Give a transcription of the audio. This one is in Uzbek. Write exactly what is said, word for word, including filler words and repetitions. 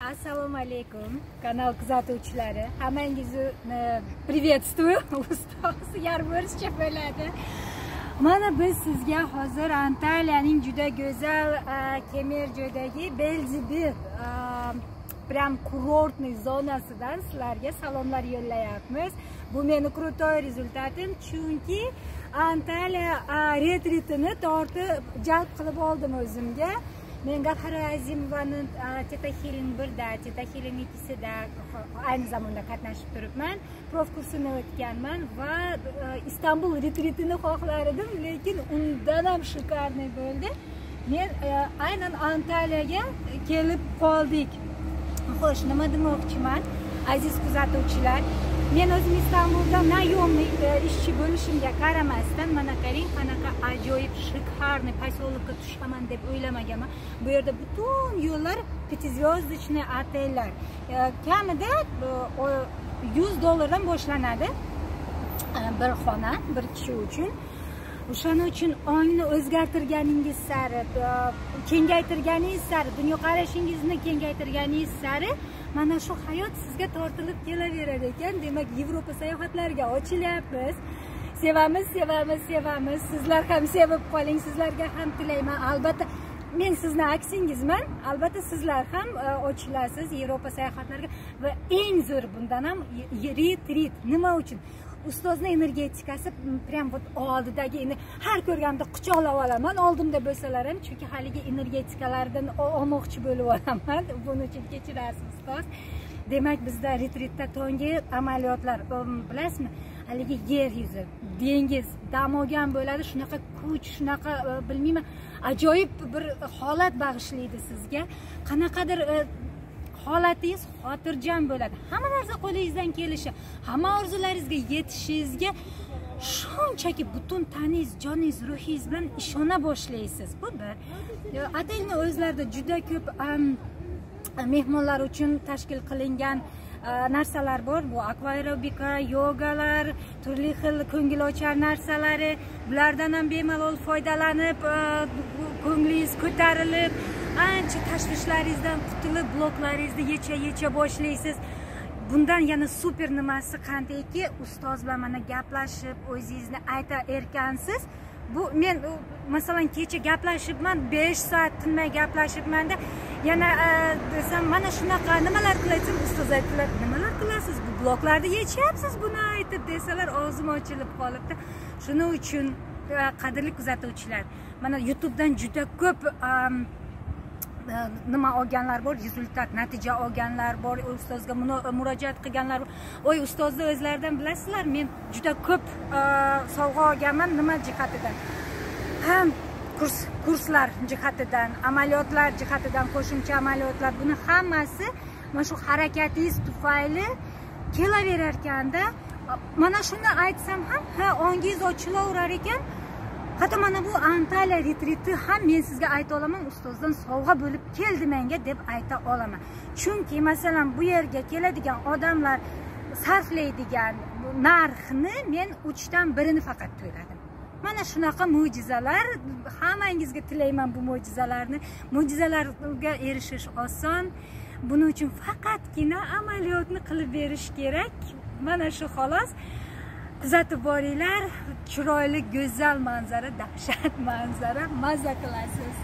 Assalomu alaykum kanal kuzatuvchilari. Hammangizni приветствую. Ustoz yarmurcha bo'ladi. Mana biz sizga hozir Antaliyaning juda go'zal Kemerjoydagi Belzibir прям kurortniy zonasidan sizlarga salomlar yo'llayapmiz. Bu meni krutoy rezultatim, chunki Antaliya retritini tortib jalb qilib oldim o'zimga. Men Gavhara Azimovaning Teta Healing birda, Teta Healing ikkisida aynı zamanda qatnashib turibman. Prof kursini o'tganman va Istanbul retritini xohlardim, lekin undan ham shikarniy bo'ldi. Men aynan Antaliyaga kelib qoldik. Xo'sh, nima demoqchiman? Aziz kuzatuvchilar, men o'zim Istanbulda nayo'mlik ishchi bo'lishimga qaramasdan, mana qarang, qanaqa ajoyib shikarniy poselovga tushaman deb o'ylamaganman. Bu yerda butun yo'llar petizvyozdichniy otellar. Kamida yuz dollardan boshlanadi bir xona, bir kishi uchun. O'shaning uchun ongni o'zgartirganingiz sari, kengaytirganingiz sari, dunyoqarashingizni kengaytirganingiz sari mana shu hayot sizga tortilib kelaverar ekan. Demak, Yevropa sayohatlariga ochilyapmiz. Sevamiz, sevamiz, sevamiz. Sizlar ham sevib qoling, sizlarga ham tilayman. Albatta, men sizni aksingizman. Albatta sizlar ham ochilasiz Yevropa sayohatlariga va eng zo'r bundan ham retrit. Nima uchun? Ustozning energetikasi prям вот oldidagi, har ko'rganimda quchoqlab olaman, oldimda bo'lsalar ham, chunki haligi energetikalardan olmoqchi bo'lib olaman. Buning uchun kechirasiz ustoz. Demak, bizda retritda tungi amaliyotlar, bilasizmi? Haligi yer yuzi, dengiz dam olgan bo'ladi, shunaqa kuch, shunaqa bilmayman, ajoyib bir holat bag'ishlaydi sizga. Qanaqadir holatingiz xotirjam bo'ladi. Hamma narsa qo'lingizdan kelishi, hamma orzularingizga yetishingizga shunchaki butun taningiz, joningiz, ruhingiz bilan ishona boshlaysiz. Bu bir. Otelni o'zlarida juda ko'p mehmonlar uchun tashkil qilingan narsalar bor. Bu akvaerobika, yogalar, turli xil ko'ngilochar narsalari. Bulardan ham bemalol foydalanib, ko'nglingiz ko'tarilib, ancha tashvishlaringizdan qutulib, bloklaringizni yecha-yecha boshlaysiz. Bundan yana super nimasi qandayki, ustoz bilan mana gaplashib, o'zingizni ayta erkansiz. Bu men masalan kecha gaplashibman, besh soat tinmay gaplashibmanda, yana desam mana shunaqa nimalar qilasizlar, ustoz aytdilar, nimalar qilasiz? Bu bloklarni yechyapsiz buni aytib desalar, og'zim ochilib qolibdi. Shuning uchun qadrli kuzatuvchilar, mana YouTubedan juda ko'p nima olganlar bor, rezultat, natija olganlar bor, ustozga murojaat qilganlar bor. Oy, ustozni o'zlaridan bilasizlar, men juda ko'p sovg'a olganman. Nima jihatidan? Ham kurs kurslar jihatidan, amaliyotlar jihatidan, qo'shimcha amaliyotlar, buni hammasi mana shu harakatingiz tufayli kelaverar ekanda. Mana shuni aytsam ham, ha, ongingiz ochilaverar ekan. Hatto mana bu Antaliya retriti ham men sizga ayta olaman, ustozdan sovg'a bo'lib keldi menga deb ayta olaman. Chunki masalan bu yerga keladigan odamlar sarflaydigan narxni men uchdan birini faqat to'ladim. Mana shunaqa mo'jizalar, hammangizga tilayman bu mo'jizalarni. Mo'jizalarga erishish oson. Buning uchun faqatgina amaliyotni qilib berish kerak. Mana shu xolos. Kuzatib boringlar, chiroyli, go'zal manzara, dahshat manzara, maza qilasiz.